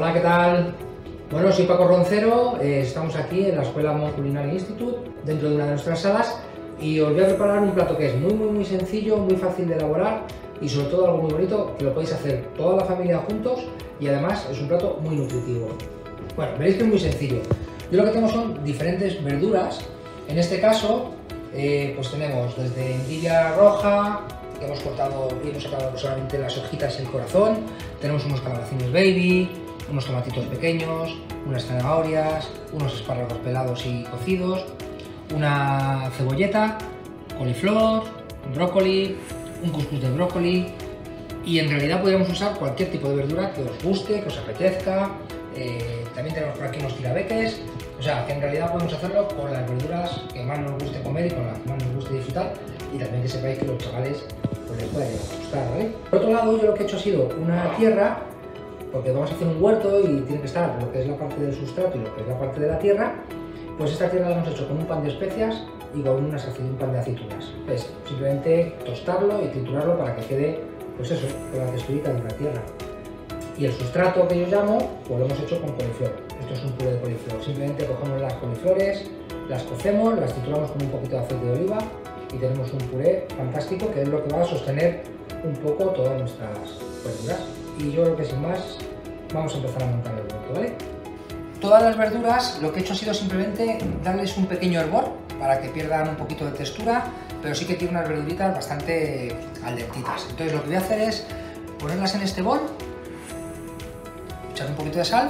Hola, ¿qué tal? Bueno, soy Paco Roncero, estamos aquí en la Escuela Mont Culinary Institute, dentro de una de nuestras salas, y os voy a preparar un plato que es muy sencillo, muy fácil de elaborar y sobre todo algo muy bonito, que lo podéis hacer toda la familia juntos y además es un plato muy nutritivo. Bueno, veréis que es muy sencillo. Yo lo que tengo son diferentes verduras. En este caso, pues tenemos desde endivia roja, que hemos cortado y hemos sacado solamente las hojitas y el corazón. Tenemos unos calabacines baby, unos tomatitos pequeños, unas zanahorias, unos espárragos pelados y cocidos, una cebolleta, coliflor, brócoli, un cuscús de brócoli, y en realidad podríamos usar cualquier tipo de verdura que os guste, que os apetezca. También tenemos por aquí unos tirabeques, o sea que en realidad podemos hacerlo con las verduras que más nos guste comer y con las que más nos guste disfrutar, y también que sepáis que los chavales pues les puede gustar, ¿vale? Por otro lado, yo lo que he hecho ha sido una tierra, porque vamos a hacer un huerto y tiene que estar lo que es la parte del sustrato y lo que es la parte de la tierra. Pues esta tierra la hemos hecho con un pan de especias y con un pan de aceitunas. Es simplemente tostarlo y triturarlo para que quede, pues eso, con la texturita de una tierra. Y el sustrato que yo llamo, pues lo hemos hecho con coliflor. Esto es un puré de coliflor. Simplemente cogemos las coliflores, las cocemos, las trituramos con un poquito de aceite de oliva y tenemos un puré fantástico que es lo que va a sostener un poco todas nuestras verduras. Y yo creo que sin más vamos a empezar a montar el huerto, ¿vale? Todas las verduras lo que he hecho ha sido simplemente darles un pequeño hervor para que pierdan un poquito de textura, pero sí que tiene unas verduritas bastante al dentitas. Entonces lo que voy a hacer es ponerlas en este bol, echar un poquito de sal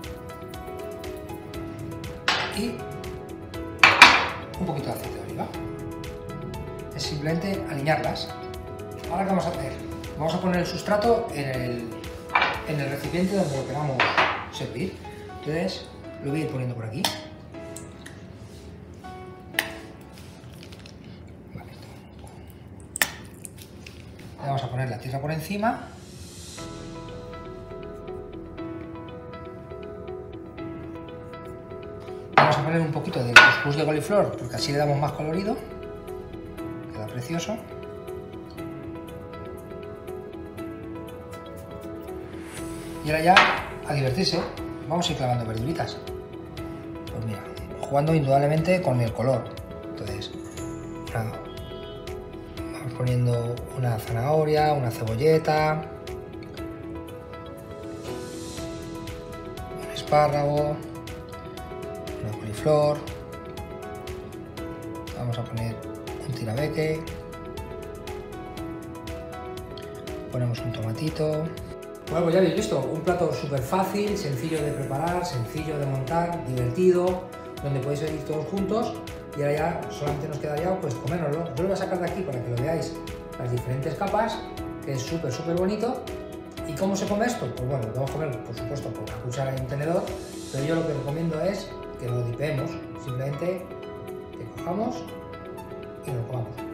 y un poquito de aceite de oliva. Es simplemente alinearlas. Ahora, ¿qué vamos a hacer? Vamos a poner el sustrato en el recipiente donde lo queramos servir. Entonces lo voy a ir poniendo por aquí. Vale. Le vamos a poner la tierra por encima. Vamos a poner un poquito de cuscús de coliflor porque así le damos más colorido. Queda precioso. Y ahora ya a divertirse. Vamos a ir clavando verduritas. Pues mira, jugando indudablemente con el color. Entonces, vamos poniendo una zanahoria, una cebolleta, un espárrago, una coliflor. Vamos a poner un tirabeque. Ponemos un tomatito. Bueno, pues ya habéis visto, un plato súper fácil, sencillo de preparar, sencillo de montar, divertido, donde podéis ir todos juntos, y ahora ya solamente nos quedaría pues comérnoslo. Yo lo voy a sacar de aquí para que lo veáis las diferentes capas, que es súper bonito. ¿Y cómo se come esto? Pues bueno, lo vamos a comer por supuesto con una cuchara y un tenedor, pero yo lo que recomiendo es que lo dipeemos, simplemente que cojamos y lo comamos.